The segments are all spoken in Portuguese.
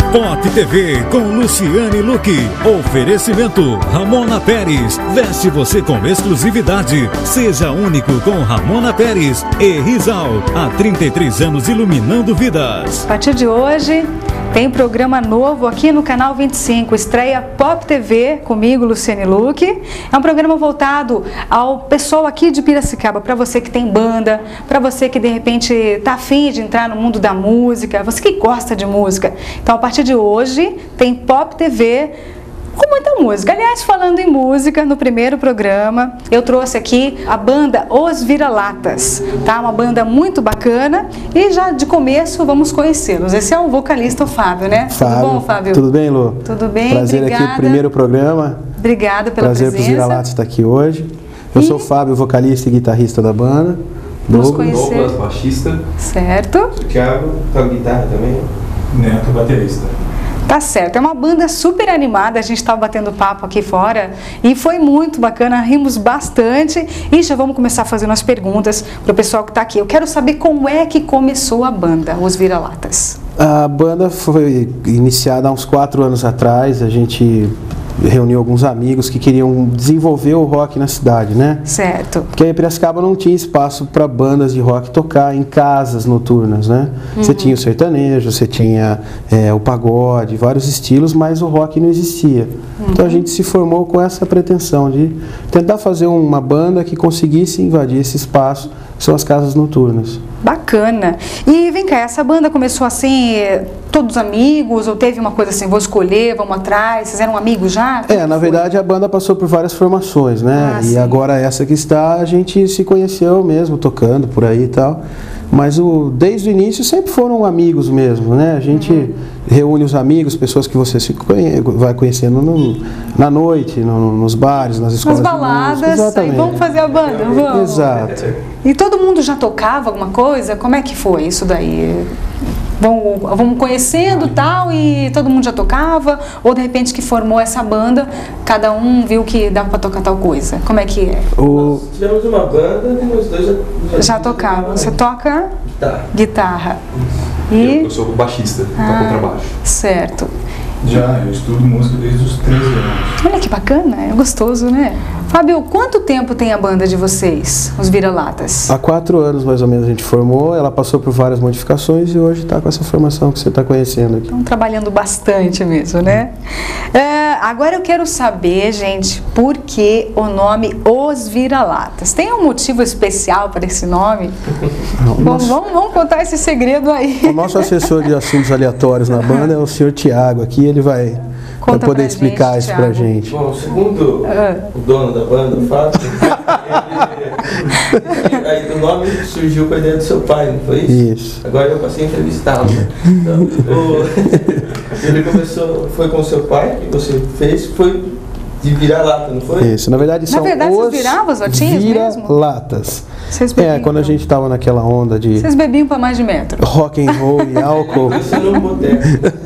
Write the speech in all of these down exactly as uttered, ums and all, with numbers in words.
Pop T V com Luciane Luque. Oferecimento Ramona Pérez. Veste você com exclusividade. Seja único com Ramona Pérez e Rizal. Há trinta e três anos iluminando vidas. A partir de hoje tem programa novo aqui no canal vinte e cinco, estreia Pop T V comigo, Luciane Luque. É um programa voltado ao pessoal aqui de Piracicaba, para você que tem banda, para você que de repente está afim de entrar no mundo da música, você que gosta de música. Então a partir de hoje tem Pop T V com muita música. Aliás, falando em música, no primeiro programa eu trouxe aqui a banda Os Vira-Latas, tá? Uma banda muito bacana e já de começo vamos conhecê-los. Esse é o vocalista, o Fábio, né? Fábio. Tudo bom, Fábio? Tudo bem, Lu? Tudo bem, Prazer obrigada. aqui, primeiro programa. Obrigada pela Prazer presença. para os Vira-Latas estar aqui hoje. Eu E... sou o Fábio, vocalista e guitarrista da banda. Vamos Douglas. conhecer. Douglas, baixista. Certo. O Thiago, toca guitarra também. Neto, baterista. Tá certo, é uma banda super animada, a gente estava batendo papo aqui fora e foi muito bacana, rimos bastante e já vamos começar fazendo as perguntas para o pessoal que está aqui. Eu quero saber como é que começou a banda, Os Vira-Latas. A banda foi iniciada há uns quatro anos atrás, a gente reuniu alguns amigos que queriam desenvolver o rock na cidade, né? Certo. Porque em Piracicaba não tinha espaço para bandas de rock tocar em casas noturnas, né? Uhum. Você tinha o sertanejo, você tinha é, o pagode, vários estilos, mas o rock não existia. Uhum. Então a gente se formou com essa pretensão de tentar fazer uma banda que conseguisse invadir esse espaço, que são as casas noturnas. Bacana. E vem cá, essa banda começou assim, todos amigos, ou teve uma coisa assim, vou escolher, vamos atrás, vocês eram amigos já? É, na verdade a banda passou por várias formações, né? Ah, e sim. agora essa que está, a gente se conheceu mesmo, tocando por aí e tal. Mas o, desde o início sempre foram amigos mesmo, né? A gente uhum. reúne os amigos, pessoas que você se conhe, vai conhecendo no, na noite, no, nos bares, nas escolas nas baladas, de música. Exatamente. E vamos fazer a banda, vamos. Exato. E todo mundo já tocava alguma coisa? Como é que foi isso daí? Vamos, vamos conhecendo tal e todo mundo já tocava? Ou de repente que formou essa banda, cada um viu que dava para tocar tal coisa? Como é que é? O... Nós tivemos uma banda e nós dois já, já, já tocavam. Você toca? Guitarra. Guitarra. E... Eu, eu sou o baixista, ah, toco contrabaixo. Certo. Já, eu estudo música desde os treze anos. Olha que bacana, é gostoso, né? Fábio, quanto tempo tem a banda de vocês, Os Vira-Latas? Há quatro anos mais ou menos a gente formou, ela passou por várias modificações e hoje está com essa formação que você está conhecendo aqui. Estão trabalhando bastante mesmo, né? É, agora eu quero saber, gente, por que o nome Os Vira-Latas? Tem um motivo especial para esse nome? Vamos, vamos, vamos contar esse segredo aí. O nosso assessor de assuntos aleatórios na banda é o senhor Thiago aqui, ele vai, vai poder explicar gente, isso para a gente. Bom, segundo uhum. o dono da banda, o Fábio, ele, aí o nome surgiu com a ideia do seu pai, não foi isso? Isso. Agora eu passei a entrevistá-lo. Então, o, ele começou, foi com o seu pai, que você fez, foi de Vira-Lata, não foi? Isso, na verdade são na verdade, os vocês viravam as latinhas mesmo? Vira-latas. É, quando a gente estava naquela onda de... Vocês bebiam para mais de metro? Rock and roll e álcool. Isso no boteco.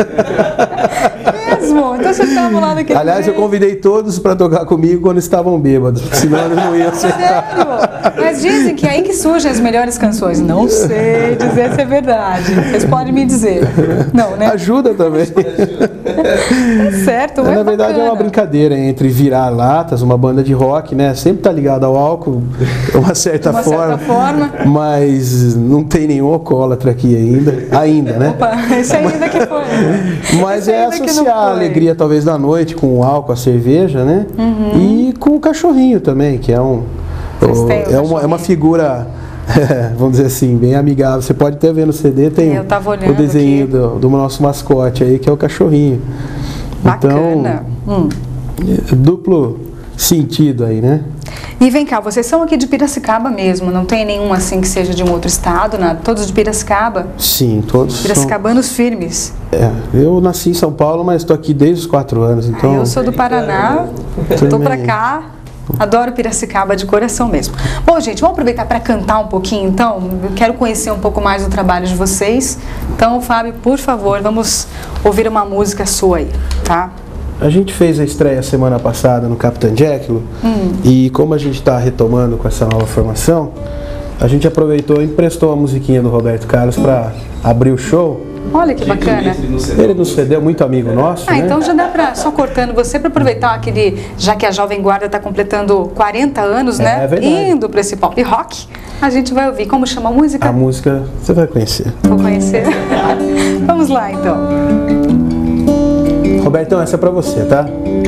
Mesmo? Então vocês estavam lá naquele... Aliás, eu convidei todos para tocar comigo quando estavam bêbados, senão eles não iam aceitar. Sério? Mas dizem que é aí que surgem as melhores canções. Não sei dizer se é verdade. Vocês podem me dizer. Não, né? Ajuda também. É certo, é, é Na verdade bacana. É uma brincadeira entre Vira-Latas, uma banda de rock, né? Sempre tá ligado ao álcool, de uma certa uma forma. Certa forma. Mas não tem nenhum alcoólatra aqui ainda. Ainda, né? Opa, esse ainda que foi. Mas esse é associar a alegria talvez da noite com o álcool, a cerveja, né? Uhum. E com o cachorrinho também, que é um... O, é, uma, é uma figura... É, vamos dizer assim, bem amigável. Você pode até ver no C D, tem o desenho do, do nosso mascote aí, que é o cachorrinho. Bacana. Então, hum. duplo sentido aí, né? E vem cá, vocês são aqui de Piracicaba mesmo, não tem nenhum assim que seja de um outro estado, nada? Todos de Piracicaba? Sim, todos Piracicabanos são... firmes. É, eu nasci em São Paulo, mas estou aqui desde os quatro anos, então... Ah, eu sou do Paraná, estou pra cá. Adoro Piracicaba de coração mesmo. Bom, gente, vamos aproveitar para cantar um pouquinho, então. Eu quero conhecer um pouco mais do trabalho de vocês. Então, Fábio, por favor, vamos ouvir uma música sua aí, tá? A gente fez a estreia semana passada no Capitão Jekyll, hum. e como a gente está retomando com essa nova formação, a gente aproveitou e emprestou a musiquinha do Roberto Carlos para abrir o show. Olha que bacana. Ele no C D é muito amigo nosso, Ah, né? então já dá pra, só cortando você, para aproveitar aquele, já que a Jovem Guarda está completando quarenta anos, É, né? é verdade. Indo para esse pop rock, a gente vai ouvir. Como chama a música? A música você vai conhecer. Vou conhecer. Vamos lá, então. Robertão, essa é pra você, tá?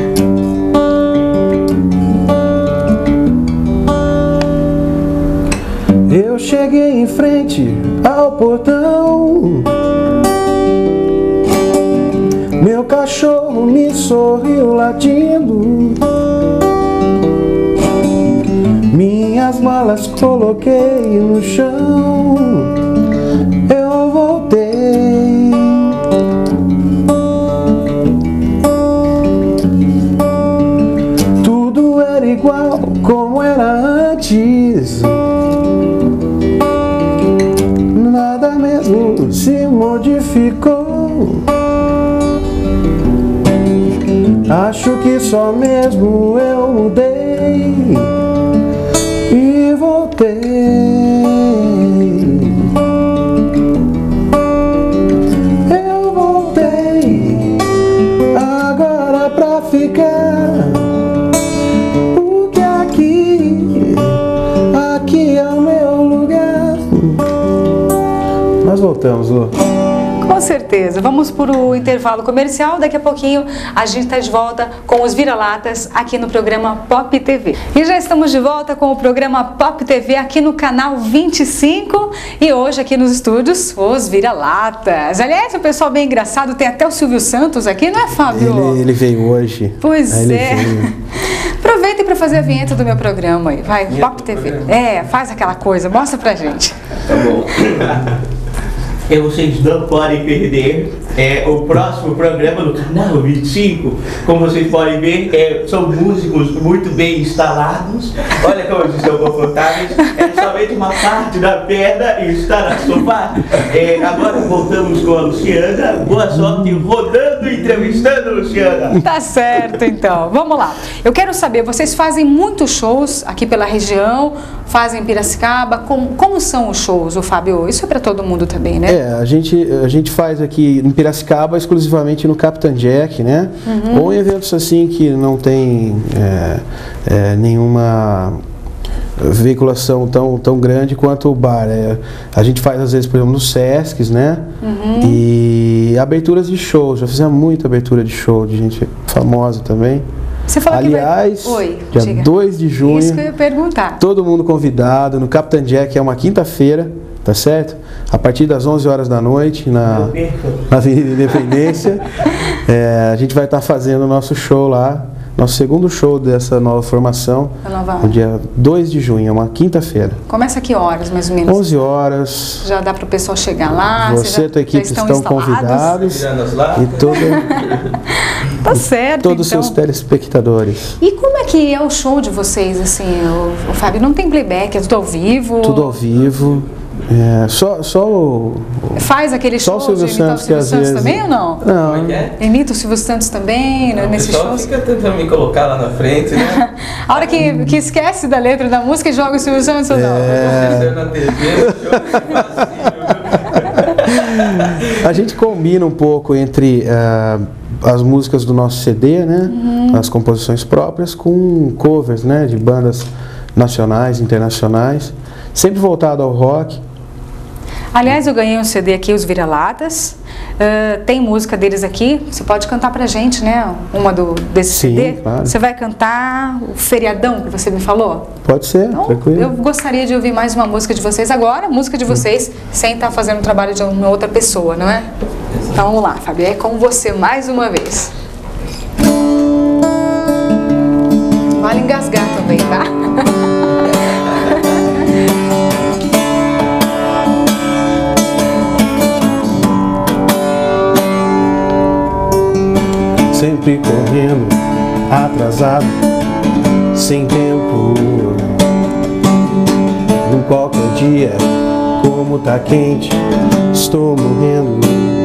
Eu cheguei em frente ao portão, meu cachorro me sorriu latindo, minhas malas coloquei no chão, eu voltei. Tudo era igual como era antes, nada mesmo se modificou. Acho que só mesmo eu mudei e voltei. Eu voltei agora pra ficar, porque aqui, aqui é o meu lugar. Nós voltamos, Lu. Com certeza. Vamos para o intervalo comercial. Daqui a pouquinho a gente está de volta com os Vira-Latas aqui no programa Pop T V. E já estamos de volta com o programa Pop T V aqui no canal vinte e cinco. E hoje aqui nos estúdios, os Vira-Latas. Aliás, o pessoal bem engraçado. Tem até o Silvio Santos aqui, não é, Fábio? Ele, ele veio hoje. Pois Aí ele é. veio. Aproveitem para fazer a vinheta do meu programa aí. Vai, Pop T V. É, faz aquela coisa. Mostra pra gente. Tá bom. E vocês não podem perder é, o próximo programa do canal vinte e cinco. Como vocês podem ver, é, são músicos muito bem instalados. Olha como eles estão confortáveis. É somente uma parte da perna e está na sofá. É, agora voltamos com a Luciana. Boa sorte rodando e entrevistando a Luciana. Tá certo, então. Vamos lá. Eu quero saber, vocês fazem muitos shows aqui pela região, fazem em Piracicaba. Como, como são os shows, o Fábio? Isso é para todo mundo também, né? É, a gente, a gente faz aqui em Piracicaba exclusivamente no Capitão Jack, né? Uhum. Ou em eventos assim que não tem é, é, nenhuma veiculação tão, tão grande quanto o bar. É, a gente faz às vezes, por exemplo, nos Sescs, né? Uhum. E aberturas de shows, já fizemos muita abertura de show de gente famosa também. Você falou Aliás, que vai... Oi, dia diga. dois de junho, Isso que eu ia perguntar. todo mundo convidado no Capitão Jack, é uma quinta-feira, tá certo? A partir das onze horas da noite, na, na Avenida Independência, é, a gente vai estar fazendo o nosso show lá, nosso segundo show dessa nova formação, Nova... no dia dois de junho, é uma quinta-feira. Começa que horas, mais ou menos? onze horas. Já dá para o pessoal chegar lá? Você e a tua equipe estão, estão convidados. E todo, tá certo, todos os então. seus telespectadores. E como é que é o show de vocês, assim, o, o Fábio? Não tem playback, é tudo ao vivo? Tudo ao vivo. É, só, só o... Faz aquele só show o Silvio de imitar o Santos, Silvio que às Santos vezes... também ou não? Não. Como é que é? Imita o Silvio Santos também, né, O nesse pessoal show? fica tentando me colocar lá na frente, né? A hora que, que esquece da letra da música e joga o Silvio Santos ou não? É. Na T V, o show A gente combina um pouco entre uh, as músicas do nosso C D, né? Uhum. As composições próprias, com covers, né? De bandas nacionais, internacionais, sempre voltado ao rock. Aliás, eu ganhei um C D aqui, os Vira-Latas. Uh, tem música deles aqui. Você pode cantar pra gente, né? Uma do, desse Sim, C D. claro. Você vai cantar o Feriadão que você me falou? Pode ser, Então, tranquilo. eu gostaria de ouvir mais uma música de vocês agora, música de vocês, sem estar fazendo o trabalho de uma outra pessoa, não é? Então vamos lá, Fábio, é com você mais uma vez. Vale engasgar também, tá? Sempre correndo, atrasado, sem tempo. Num qualquer dia, como tá quente, estou morrendo.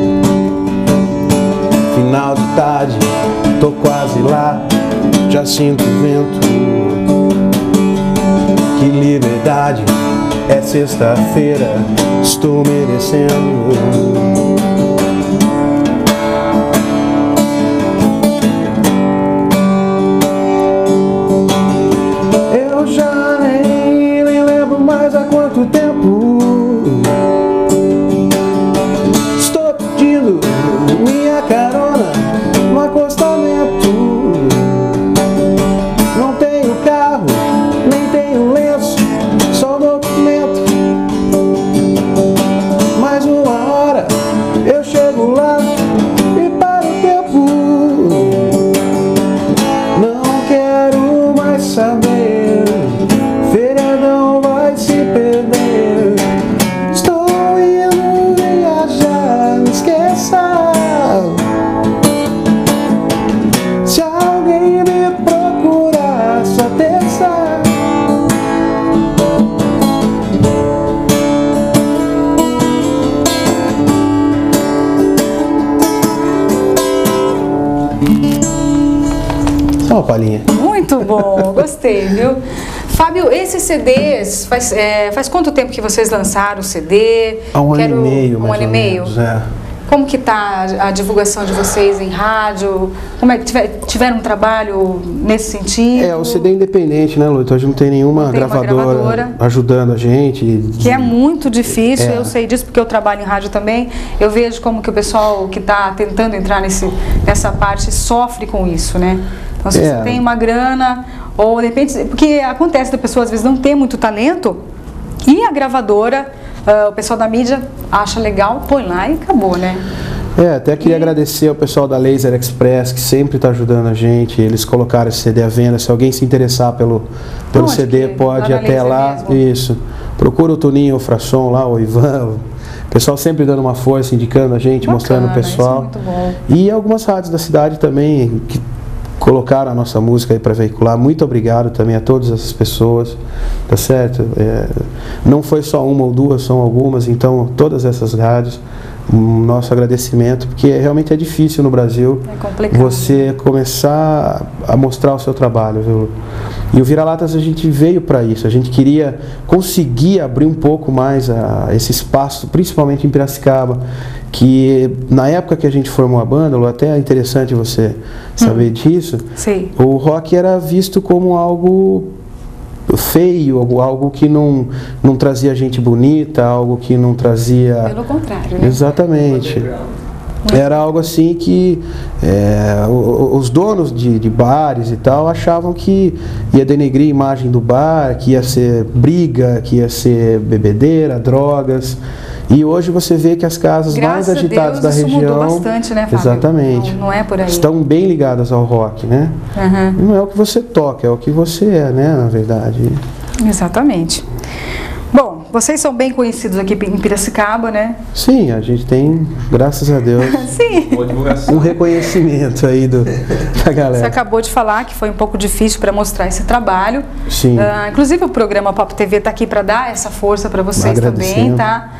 Final de tarde, tô quase lá, já sinto o vento. Que liberdade, é sexta-feira, estou merecendo. minha carona no acostamento. Não tenho carro, nem tenho lenço, só documento. Mais uma hora eu chego lá e paro o tempo. Não quero mais saber, feriadão vai se perder. Estou indo viajar, não esqueça. Se alguém me procurar, só terça. Só uma palhinha. Muito bom, gostei, viu? Fábio, esses C Ds, faz, é, faz quanto tempo que vocês lançaram o C D? Há um Quero, ano e meio, um mais ano e ou meio. menos, é. Como que está a divulgação de vocês em rádio? Como é que tiver, tiveram um trabalho nesse sentido? É, o C D é independente, né, Lu? Então a gente não tem nenhuma Não tem uma gravadora, gravadora. ajudando a gente. Que é muito difícil, É. eu sei disso porque eu trabalho em rádio também. Eu vejo como que o pessoal que está tentando entrar nesse, nessa parte sofre com isso, né? Então, se É. você tem uma grana, ou de repente, porque acontece da pessoa às vezes não ter muito talento, e a gravadora, uh, o pessoal da mídia acha legal, põe lá e acabou, né? É, até queria agradecer ao pessoal da Laser Express, que sempre está ajudando a gente. Eles colocaram esse C D à venda. Se alguém se interessar pelo, pelo Onde C D, que? pode ir Lá na até Laser lá. mesmo? Isso. Procura o Toninho, o Frasson lá, o Ivan. O pessoal sempre dando uma força, indicando a gente, Bacana, mostrando o pessoal. isso é muito bom. E algumas rádios da cidade também que colocaram a nossa música aí para veicular. Muito obrigado também a todas essas pessoas, tá certo? É, não foi só uma ou duas, são algumas, então todas essas rádios, um nosso agradecimento, porque realmente é difícil no Brasil É complicado. você começar a mostrar o seu trabalho, viu? E o Vira-Latas a gente veio para isso, a gente queria conseguir abrir um pouco mais a, esse espaço, principalmente em Piracicaba, que na época que a gente formou a banda, Lu, até é interessante você saber Hum. disso, Sim. o rock era visto como algo feio, algo, algo que não, não trazia gente bonita, algo que não trazia... Pelo contrário, né? Exatamente. Era algo assim que é, o- os donos de, de bares e tal achavam que ia denegrir a imagem do bar, que ia ser briga, que ia ser bebedeira, drogas. E hoje você vê que as casas Graças mais agitadas a Deus, da isso região mudou bastante, né, Fábio? exatamente, Não, não é por aí. estão bem ligadas ao rock, né? Aham. Não é o que você toca, é o que você é, né, na verdade. Exatamente. Bom, vocês são bem conhecidos aqui em Piracicaba, né? Sim, a gente tem, graças a Deus, Sim. Boa divulgação. um reconhecimento aí do, da Você galera. acabou de falar que foi um pouco difícil para mostrar esse trabalho. Sim. Ah, inclusive o programa Pop T V está aqui para dar essa força para vocês também, Agradecendo. tá?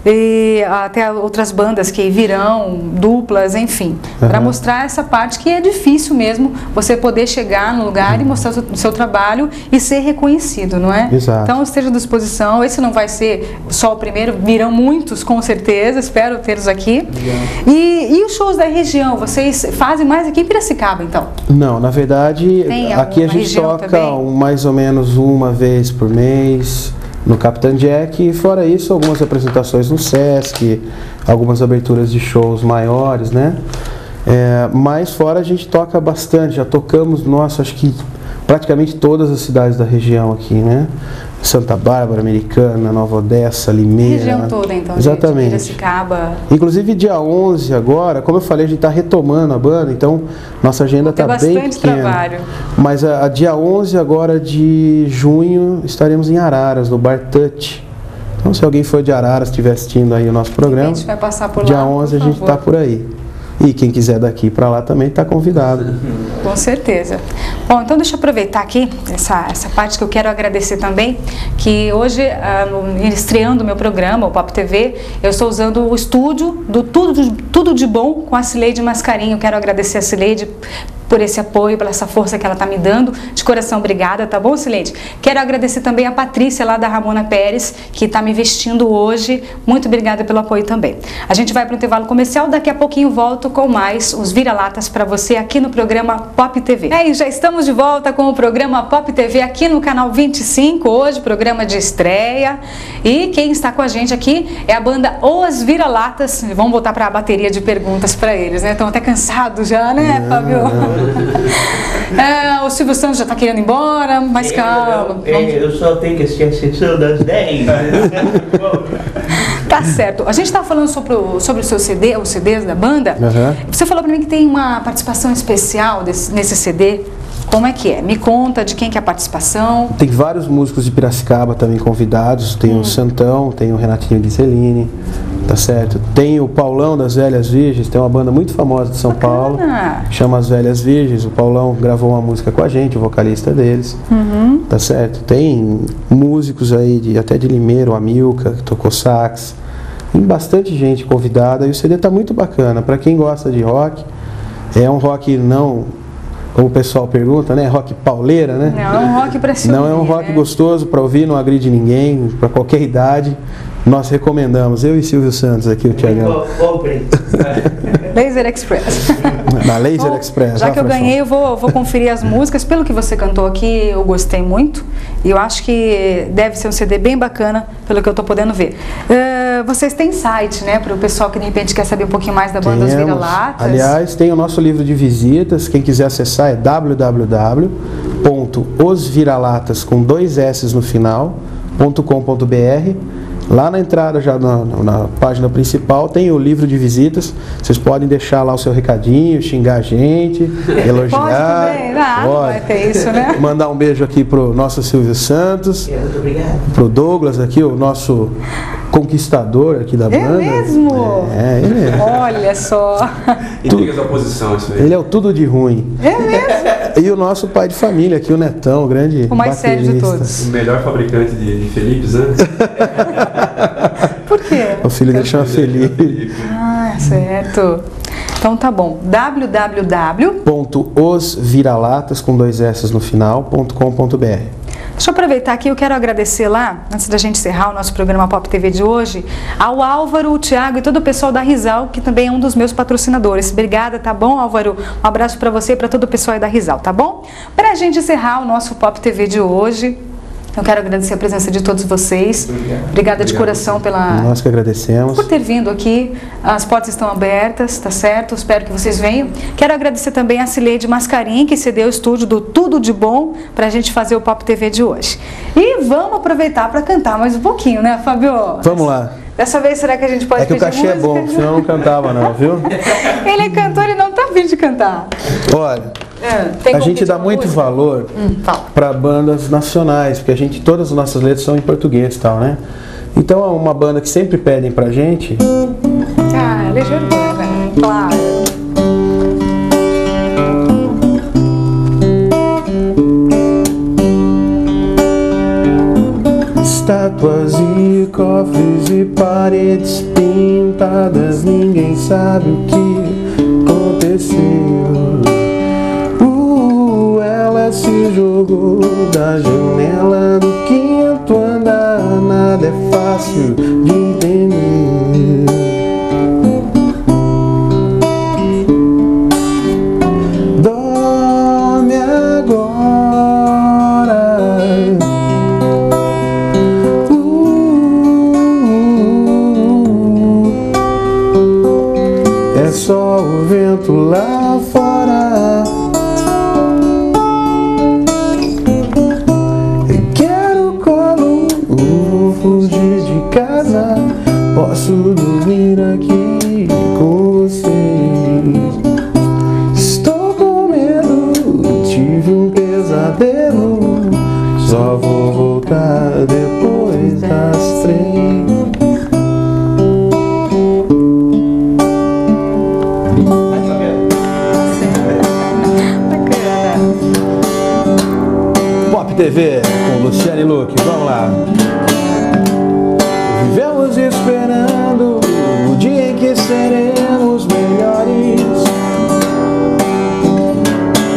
E até outras bandas que virão, duplas, enfim, para Aham. mostrar essa parte que é difícil mesmo, você poder chegar no lugar e mostrar o seu, o seu trabalho e ser reconhecido, não é? Exato. Então esteja à disposição. Esse não vai ser só o primeiro, virão muitos com certeza, espero tê-los aqui. E, e os shows da região, vocês fazem mais aqui em Piracicaba, então? Não, na verdade, Tem aqui a alguma gente região toca também? um- mais ou menos uma vez por mês no Capitão Jack, e fora isso, algumas apresentações no Sesc, algumas aberturas de shows maiores, né? É, mas fora a gente toca bastante, já tocamos, nossa, acho que praticamente todas as cidades da região aqui, né? Santa Bárbara, Americana, Nova Odessa, Limeira. Região toda, então, Exatamente. gente. Piracicaba. Inclusive dia onze agora, como eu falei, a gente está retomando a banda, então nossa agenda Tem está bem bastante pequena. trabalho. Mas a, a dia onze agora de junho estaremos em Araras, no Bar Touch. Então se alguém for de Araras estiver assistindo aí o nosso A programa, gente vai passar por dia lá, onze a por gente favor. está por aí. E quem quiser daqui para lá também está convidado. Com certeza. Bom, então deixa eu aproveitar aqui essa, essa parte que eu quero agradecer também, que hoje, ah, no- estreando o meu programa, o Pop T V, eu estou usando o estúdio do Tudo de, Tudo de Bom com a Cileide Mascarinho. Quero agradecer a Cileide por esse apoio, por essa força que ela está me dando. De coração, obrigada, tá bom, Silente? Quero agradecer também a Patrícia lá da Ramona Pérez, que está me vestindo hoje. Muito obrigada pelo apoio também. A gente vai para o intervalo comercial, daqui a pouquinho volto com mais os vira-latas para você aqui no programa Pop T V. É, e já estamos de volta com o programa Pop T V aqui no canal vinte e cinco, hoje programa de estreia. E quem está com a gente aqui é a banda Os Vira-Latas. Vamos voltar para a bateria de perguntas para eles, né? Estão até cansados já, né, Fábio? É, o Silvio Santos já está querendo ir embora, mas calma. Eu, eu, eu só tenho que assistir a sessão das dez. Tá certo. A gente estava falando sobre o, sobre o seu C D, os C Ds da banda. Uhum. Você falou para mim que tem uma participação especial desse, nesse C D. Como é que é? Me conta de quem que é a participação. Tem vários músicos de Piracicaba também convidados. Tem hum. o Santão, tem o Renatinho Ghiseline, tá certo? Tem o Paulão das Velhas Virgens, tem uma banda muito famosa de São Bacana. Paulo, chama As Velhas Virgens. O Paulão gravou uma música com a gente, o vocalista deles, Uhum. tá certo? Tem músicos aí, de, até de Limeira, o Amilca, que tocou sax. Tem bastante gente convidada e o C D tá muito bacana. Para quem gosta de rock, é um rock não... Como o pessoal pergunta, né? Rock pauleira, né? Não, é um rock pra se Não ouvir, é um rock né? gostoso para ouvir, não agride ninguém, para qualquer idade. Nós recomendamos, eu e Silvio Santos aqui, o Thiagão. Comprei. Laser Express. Na Laser Bom, Express. Já ó, que eu Farfão. ganhei, eu vou, vou conferir as músicas. Pelo que você cantou aqui, eu gostei muito. E eu acho que deve ser um C D bem bacana, pelo que eu tô podendo ver. Uh, vocês têm site, né? Para o pessoal que de repente quer saber um pouquinho mais da banda Os Temos. Vira-Latas. Aliás, tem o nosso livro de visitas. Quem quiser acessar é w w w ponto os viralatas com dois S no final, ponto com ponto b r. Lá na entrada, já na, na página principal, tem o livro de visitas. Vocês podem deixar lá o seu recadinho, xingar a gente, elogiar. Pode também. Ah, não vai ter isso, né? Mandar um beijo aqui pro nosso Silvio Santos, Muito obrigado. pro Douglas aqui, o nosso conquistador aqui da É banda. mesmo? É, ele é. Olha só. Intrigas da oposição, isso aí. Ele é o tudo de ruim. É mesmo? E o nosso pai de família aqui, o Netão, o grande O mais sério de baterista. todos. O melhor fabricante de, de Felipes, né? Por quê? O filho dele chama Felipe. Ah, certo. Então tá bom. w w w Ponto os viralatas com dois S no final, ponto com ponto b r. Deixa eu aproveitar aqui, eu quero agradecer lá, antes da gente encerrar o nosso programa Pop T V de hoje, ao Álvaro, o Thiago e todo o pessoal da Rizal, que também é um dos meus patrocinadores. Obrigada, tá bom, Álvaro? Um abraço para você e para todo o pessoal aí da Rizal, tá bom? Pra gente encerrar o nosso Pop T V de hoje, eu quero agradecer a presença de todos vocês. Obrigado. Obrigada de Obrigado. coração pela... Nós que agradecemos. por ter vindo aqui. As portas estão abertas, tá certo? Espero que vocês venham. Quero agradecer também a Cileide Mascarim, que cedeu o estúdio do Tudo de Bom pra gente fazer o Pop T V de hoje. E vamos aproveitar para cantar mais um pouquinho, né, Fábio? Vamos lá. Dessa vez, será que a gente pode É que o pedir cachê é música? bom, senão eu não cantava não, viu? Ele é cantor, ele não tá vindo de cantar. Olha, É, tem a como gente pedir dá uma muito música? valor Hum, fala. para bandas nacionais, porque a gente, todas as nossas letras são em português e tal, né? Então é uma banda que sempre pedem pra gente. Ah, Legião Urbana, claro. Estátuas e cofres e paredes pintadas, ninguém sabe o que aconteceu. Uh, ela se jogou da janela do quinto andar, nada é fácil de entender. Dorme agora. É só o vento lá fora. Eu quero colo, vou fugir de casa. Posso dormir aqui com vocês. Estou com medo, tive um pesadelo. Só vou voltar depois das três. Pop T V com Luciane Luque, vamos lá. Vivemos esperando o dia em que seremos melhores.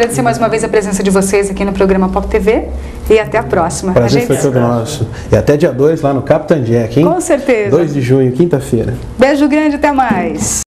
agradecer mais uma vez a presença de vocês aqui no programa Pop T V e até a próxima. Prazer a gente... foi todo nosso. E até dia dois lá no Capitão Jack, hein? Com certeza. dois de junho, quinta-feira. Beijo grande, até mais.